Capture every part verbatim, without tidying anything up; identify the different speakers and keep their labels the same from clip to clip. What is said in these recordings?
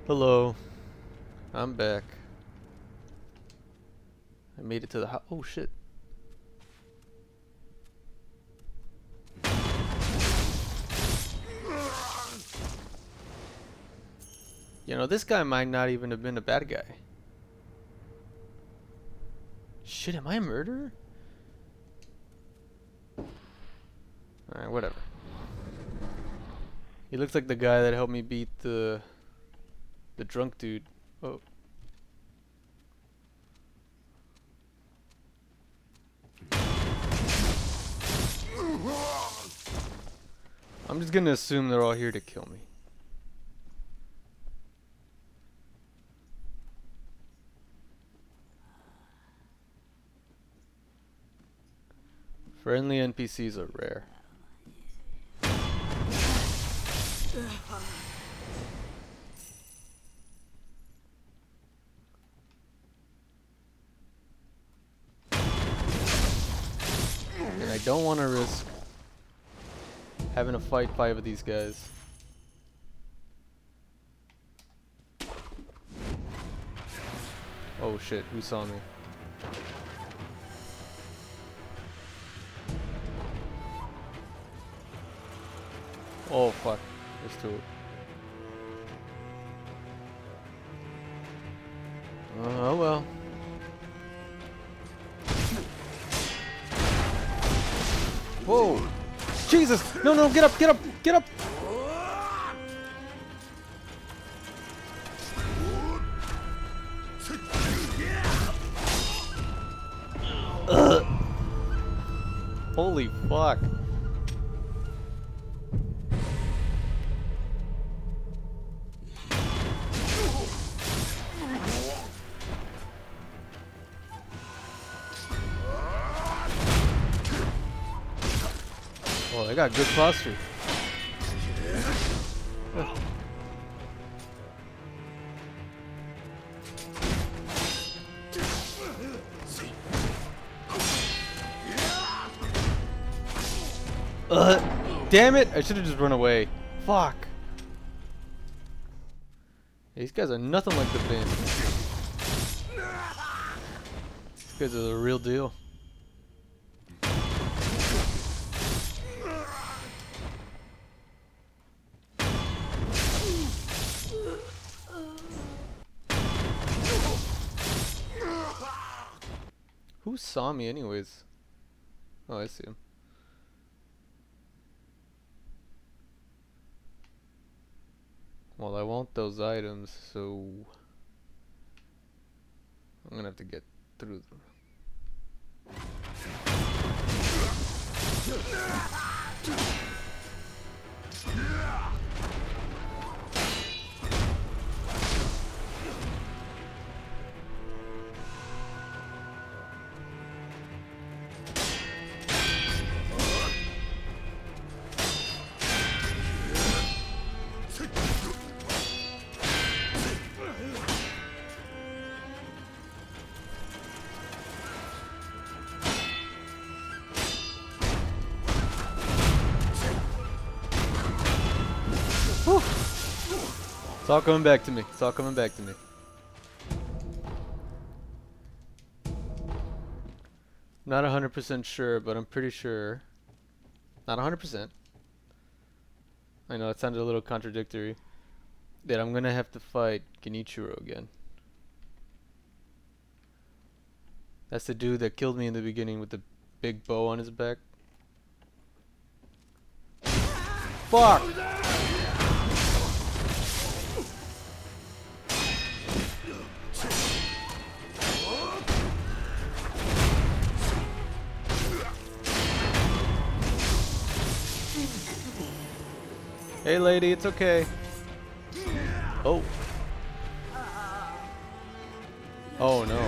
Speaker 1: Hello, I'm back. I made it to the house. Oh shit. You know, this guy might not even have been a bad guy. Shit, am I a murderer? Alright, whatever. He looks like the guy that helped me beat the the drunk dude. Oh. I'm just gonna assume they're all here to kill me. Friendly N P Cs are rare. And I don't want to risk having to fight five of these guys. Oh shit, who saw me? Oh fuck, there's two. Uh, oh well. Whoa! Jesus! No, no, get up, get up, get up! Ugh. Holy fuck. Oh, they got good posture. Ugh. Ugh. Damn it! I should have just run away. Fuck. These guys are nothing like the band. These guys are the real deal. Who saw me anyways? Oh, I see him. Well, I want those items, so I'm gonna have to get through them. Whew. It's all coming back to me. It's all coming back to me. Not one hundred percent sure, but I'm pretty sure. Not one hundred percent. I know it sounded a little contradictory. That I'm gonna have to fight Genichiro again. That's the dude that killed me in the beginning with the big bow on his back. Fuck! Hey lady, it's okay. Oh. Oh no.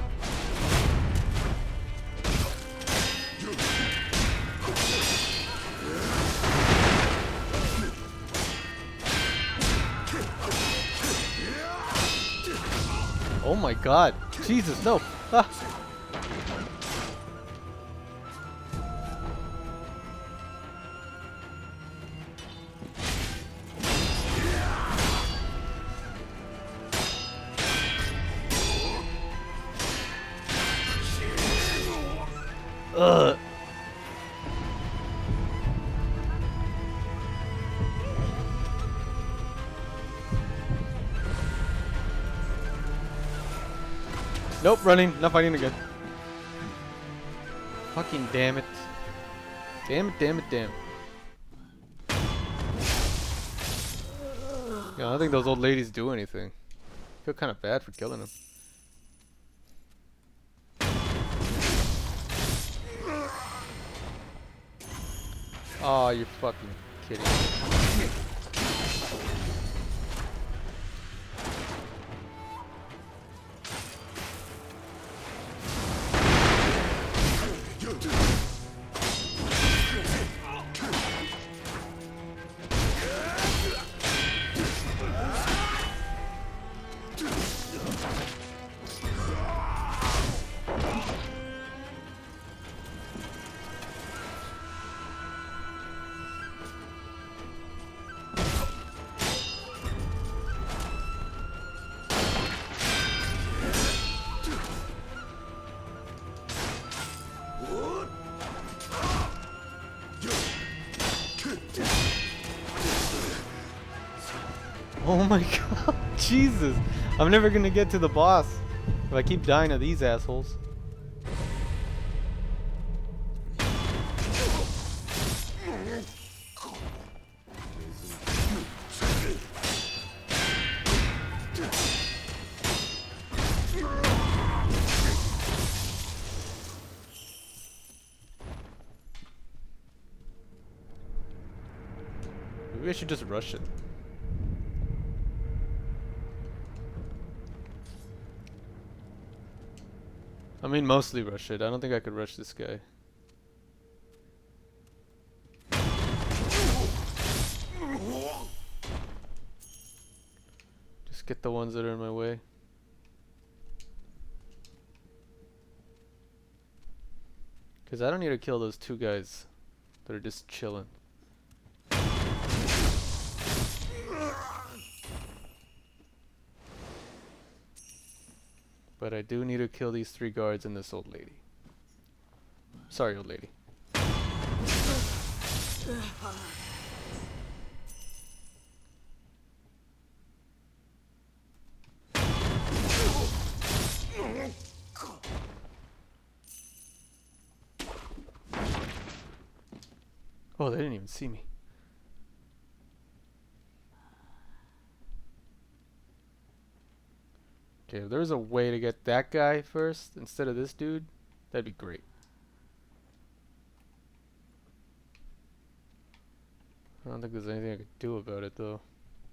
Speaker 1: Oh my god. Jesus, no. Ah. Nope, running. Not fighting again. Fucking damn it. Damn it, damn it, damn it. Yeah, I don't think those old ladies do anything. I feel kind of bad for killing them. Oh, you're fucking kidding me. Oh my god, Jesus! I'm never gonna get to the boss if I keep dying to these assholes. Maybe I should just rush it. I mean, mostly rush it. I don't think I could rush this guy. Just get the ones that are in my way. Because I don't need to kill those two guys that are just chilling. But I do need to kill these three guards and this old lady. Sorry, old lady. Oh, they didn't even see me. Okay, if there's a way to get that guy first instead of this dude, that'd be great. I don't think there's anything I could do about it though.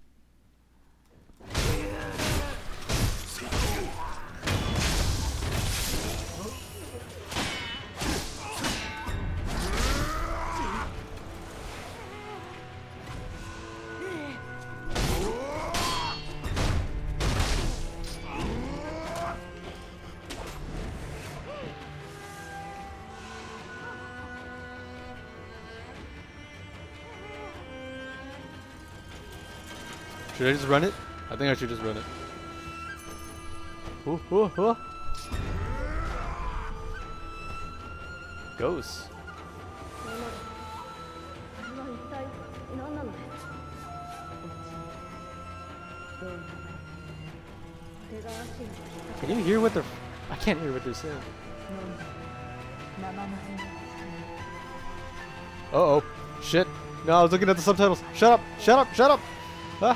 Speaker 1: Should I just run it? I think I should just run it. Ooh, ooh, ooh. Ghosts. Can you hear what they're... I can't hear what they're saying. Uh-oh. Shit. No, I was looking at the subtitles. Shut up! Shut up! Shut up! Ah!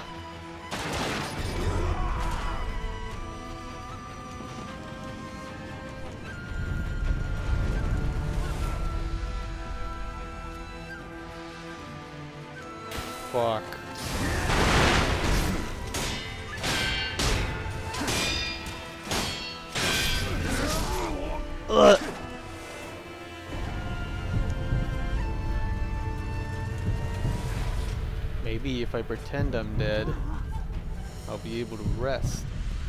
Speaker 1: Fuck. Ugh. Maybe if I pretend I'm dead, I'll be able to rest.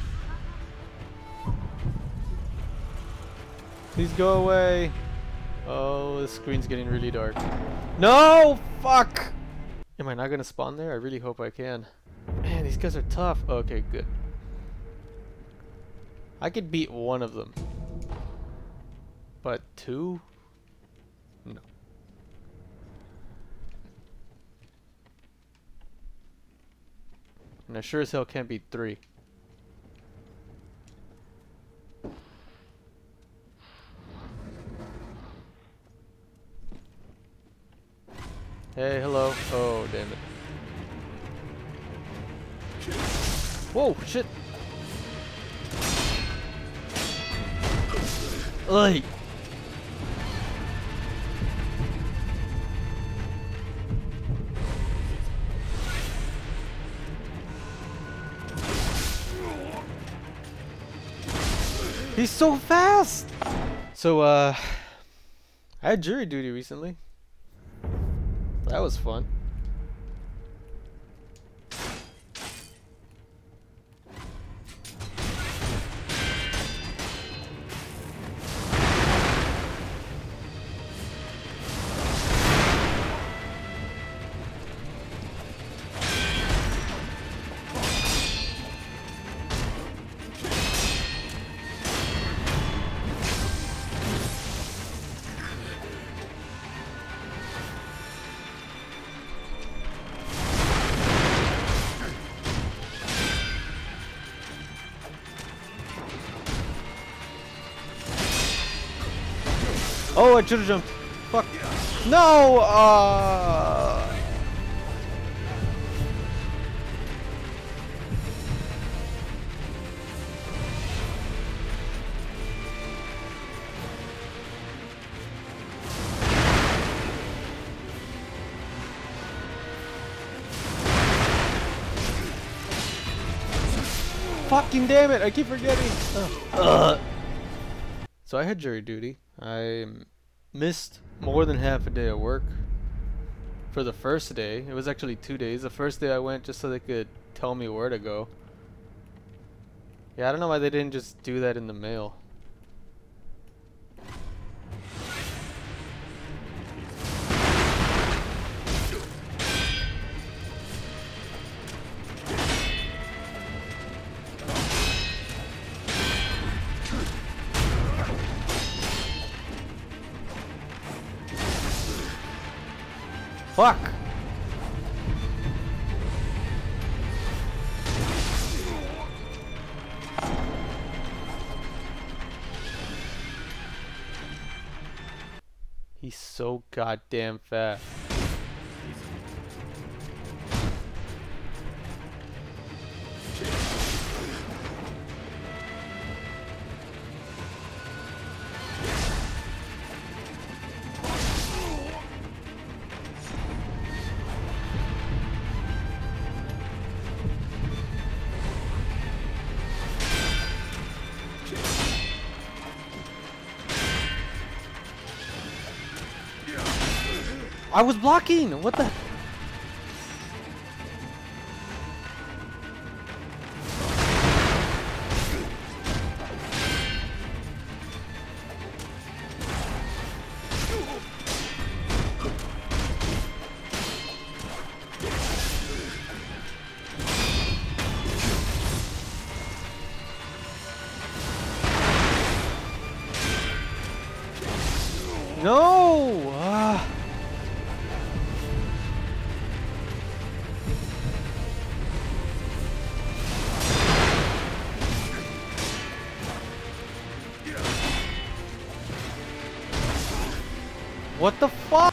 Speaker 1: Please go away. Oh, the screen's getting really dark. No! Fuck! Am I not gonna spawn there? I really hope I can. Man, these guys are tough. Okay, good. I could beat one of them. But two? No. And I sure as hell can't beat three. Whoa, shit. Oi. He's so fast! So, uh, I had jury duty recently. That was fun. Oh, I should have jumped. Fuck. No! Uh... Fucking damn it, I keep forgetting. Uh. So I had jury duty. I missed more than half a day of work for the first day. It was actually two days. The first day I went just so they could tell me where to go. Yeah, I don't know why they didn't just do that in the mail. Fuck! He's so goddamn fast. I was blocking! What the? No! Ah. What the fuck?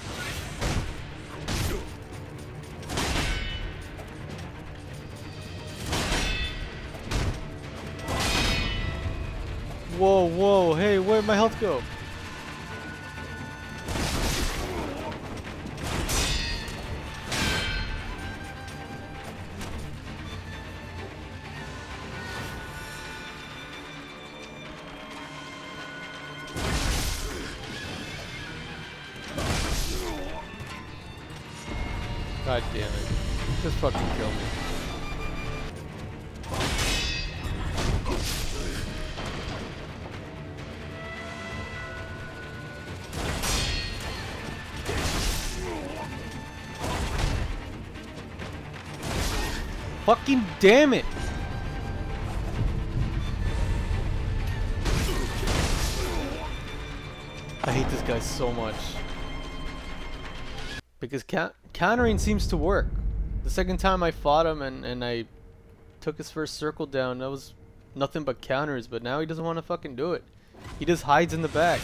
Speaker 1: Whoa, whoa, hey, where'd my health go? God damn it. Just fucking kill me. Fucking damn it! I hate this guy so much. Because ca countering seems to work. The second time I fought him and, and I took his first circle down, that was nothing but counters, but now he doesn't want to fucking do it. He just hides in the back.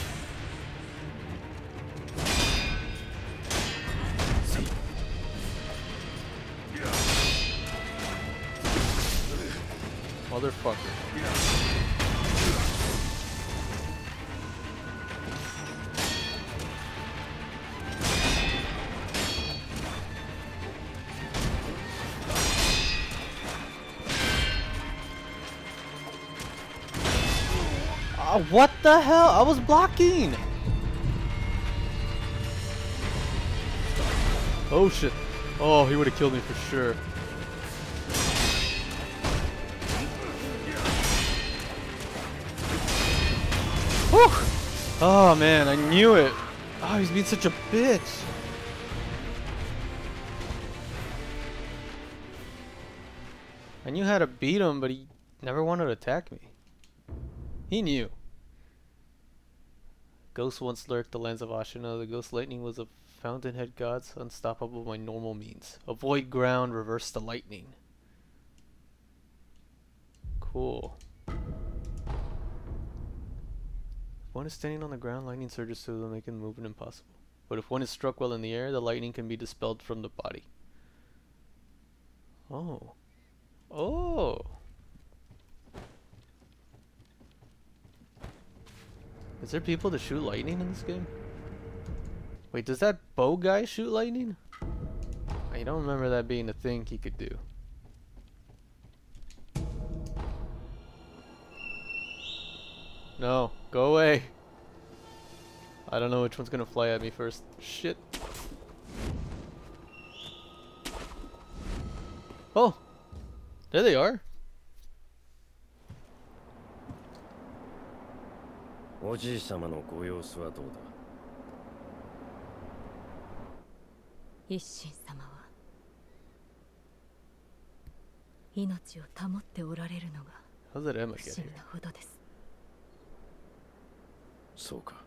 Speaker 1: Motherfucker. Uh, what the hell? I was blocking! Oh shit. Oh, he would have killed me for sure. Whew! Oh man, I knew it. Oh, he's being such a bitch. I knew how to beat him, but he never wanted to attack me. He knew. Ghost once lurked the lands of Ashina. The ghost lightning was a fountainhead gods, unstoppable by normal means. Avoid ground, reverse the lightning. Cool. If one is standing on the ground, lightning surges through them, making movement impossible. But if one is struck while in the air, the lightning can be dispelled from the body. Oh. Oh! Is there people that shoot lightning in this game? Wait, does that bow guy shoot lightning? I don't remember that being a thing he could do. No, go away. I don't know which one's gonna fly at me first. Shit. Oh! There they are.
Speaker 2: Isshin 様は命を保っておられるのが
Speaker 1: How did Emma
Speaker 2: 不
Speaker 1: get
Speaker 2: 審
Speaker 1: here?
Speaker 2: なほどです。
Speaker 3: そうか。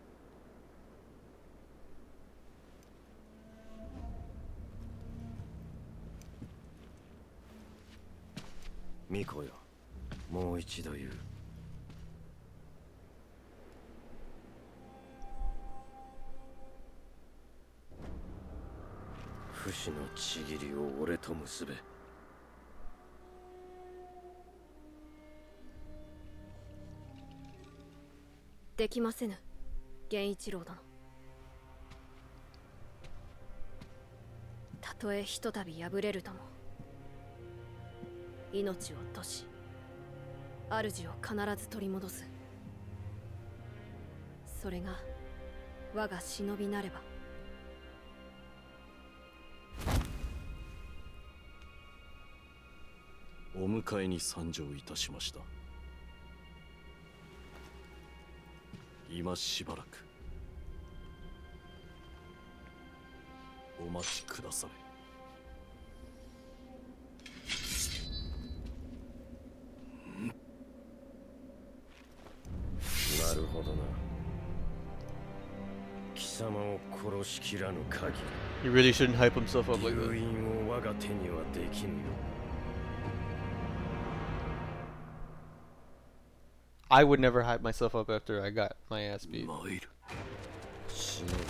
Speaker 3: 巫女よ、もう一度言う。不死のちぎりを俺と結べ。
Speaker 2: できませぬ、源一郎殿。たとえひとたび敗れるとも、命を落とし、主を必ず取り戻す。それが我が忍びなれば。
Speaker 3: お迎えに参上いたしました。今しばらくお待ちくだされ。なるほどな。貴様を殺しきらぬ限り、
Speaker 1: He really shouldn't hype himself up like
Speaker 3: 留
Speaker 1: that.
Speaker 3: 飲を我が手にはできぬよ。
Speaker 1: I would never hype myself up after I got my ass beat.
Speaker 3: 参る。忍びよ、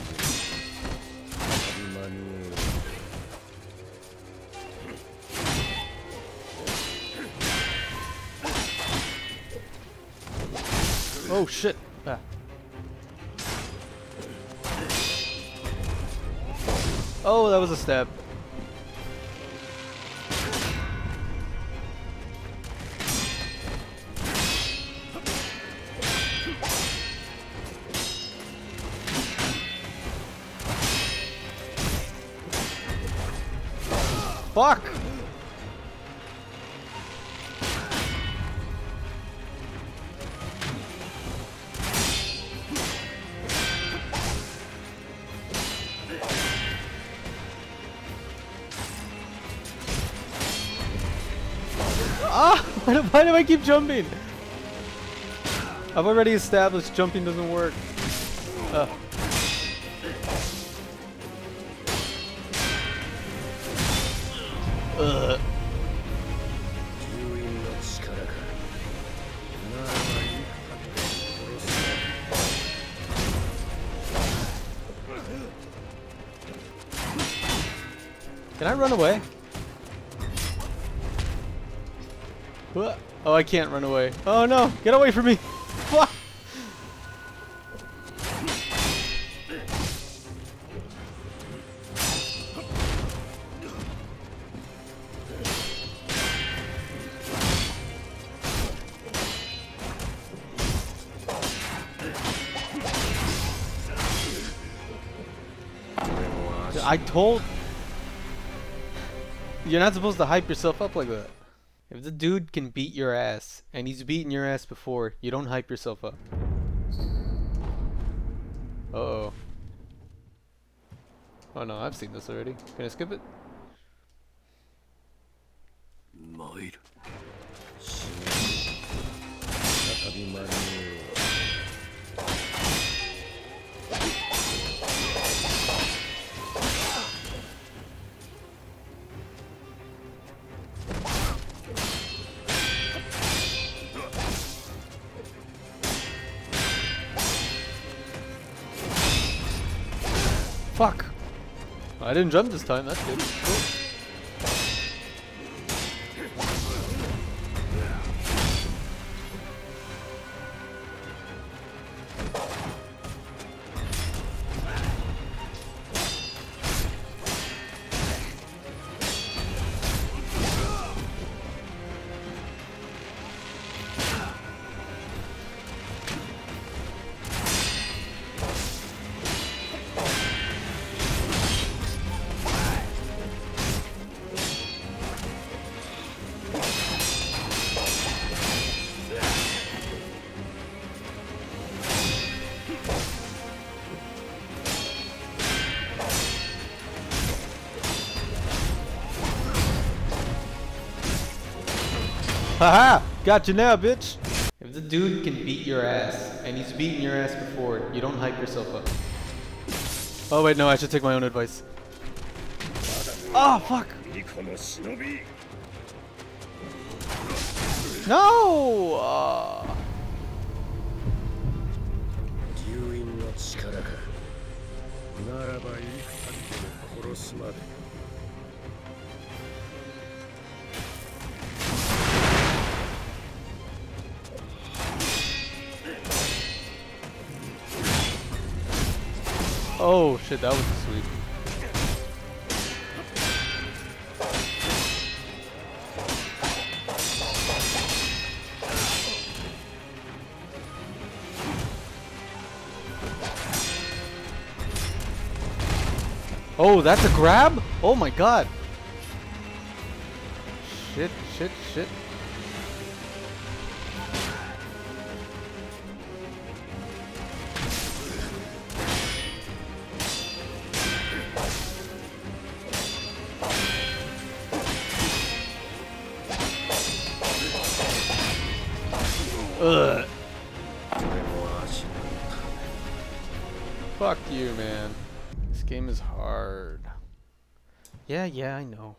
Speaker 3: 間に合う。
Speaker 1: Oh shit! Ah. Oh, that was a stab. Fuck! Ah! Why do, why do I keep jumping? I've already established jumping doesn't work. Uh. Ugh. Can I run away? What? Oh, I can't run away. Oh no! Get away from me! Fuck! I told... You're not supposed to hype yourself up like that. If the dude can beat your ass, and he's beaten your ass before, you don't hype yourself up. Uh-oh. Oh no, I've seen this already. Can I skip it? Fuck! I didn't jump this time, that's good. Cool. Haha! Got you now, bitch! If the dude can beat your ass, and he's beaten your ass before, you don't hype yourself up. Oh wait, no, I should take my own advice. Oh, fuck! No! Uh... Oh shit, that was sweet. Oh, that's a grab? Oh my god. Shit, shit, shit. Ugh. Fuck you, man. This game is hard. Yeah, yeah, I know.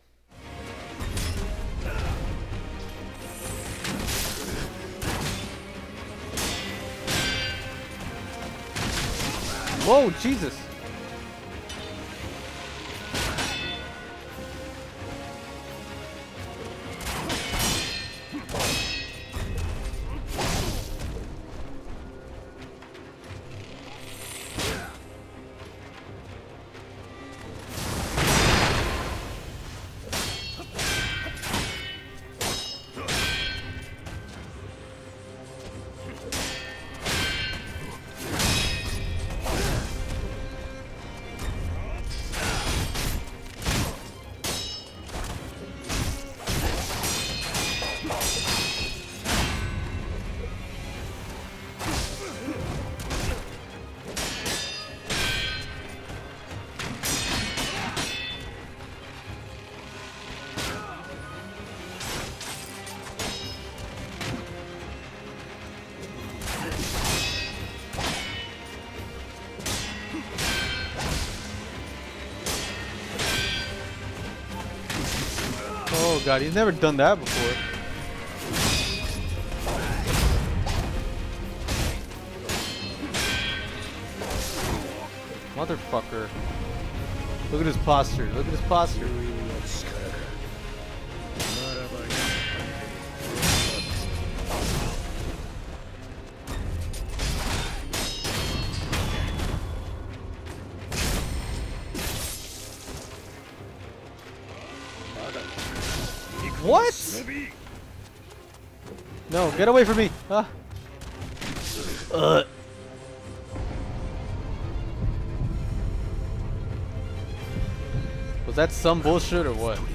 Speaker 1: Whoa, Jesus. Oh god, he's never done that before. Motherfucker. Look at his posture. Look at his posture. What? No, get away from me! Ah. Ugh. Was that some bullshit or what?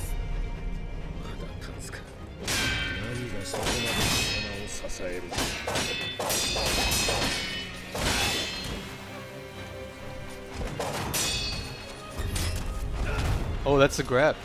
Speaker 1: Oh, that's a grab.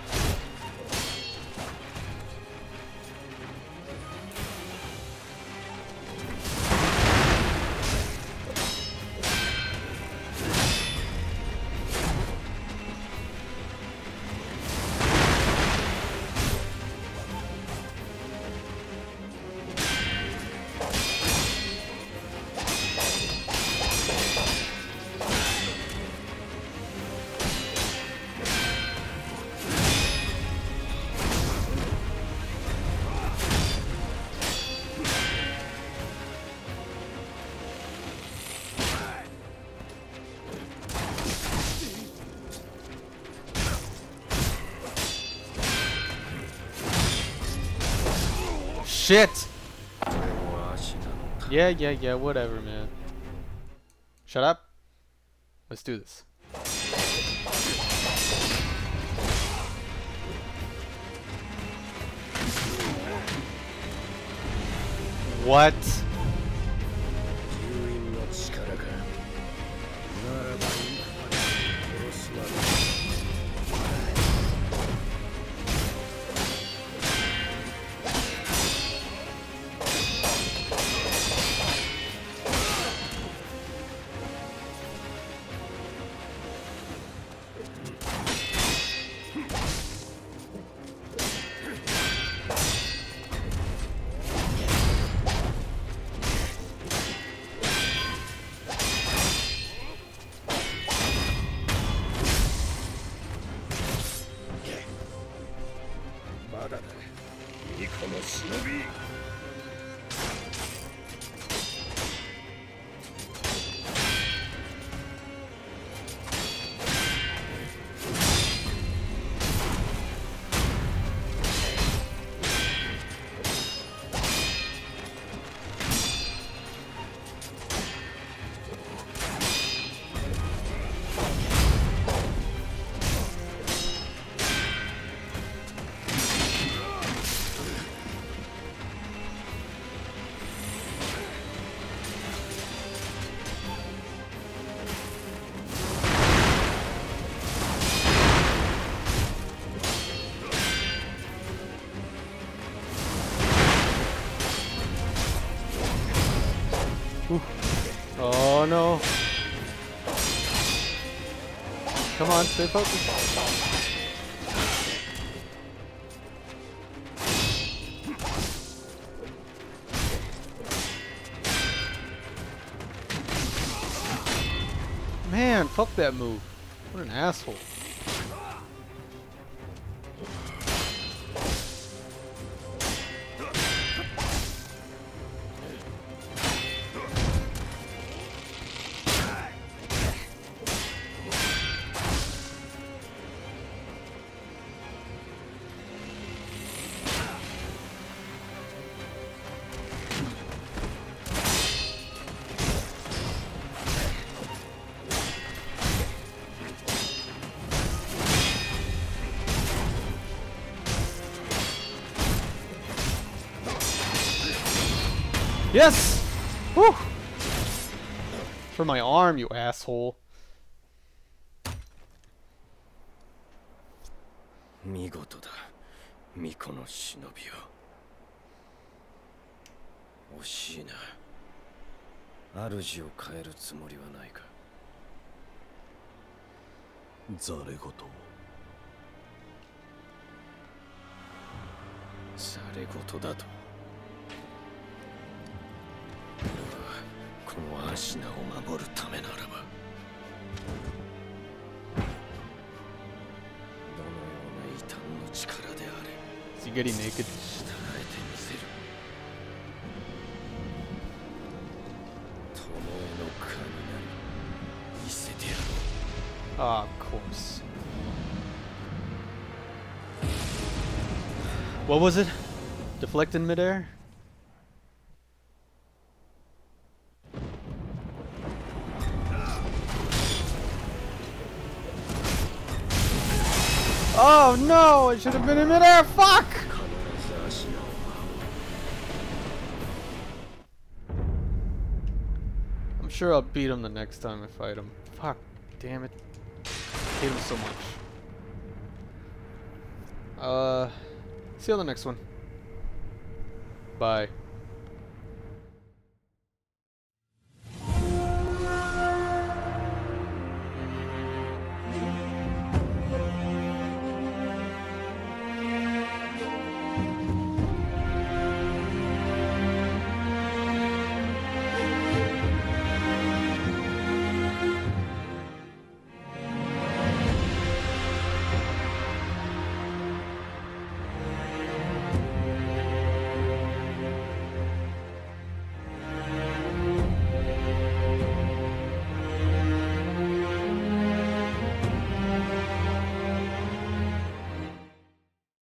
Speaker 1: Shit! Yeah, yeah, yeah, whatever, man. Shut up. Let's do this. What? Oh no. Come on, stay focused. Man, fuck that move. What an asshole. Yes! Woo! For my arm, you asshole.
Speaker 3: 見事だ、巫女の忍びよ。惜しいな。主を変えるつもりはないか。ざれ言。ざれ言だと。このアシナを守るためならば、どのような異端の力であれ、
Speaker 1: Is he getting naked?
Speaker 3: 従えてみせる。巴の神なり見せてやろう。
Speaker 1: Ah, of course. What was it? Deflect in midair? Oh no! I should have been in midair! Fuck! I'm sure I'll beat him the next time I fight him. Fuck. Damn it. I hate him so much. Uh, see you on the next one. Bye.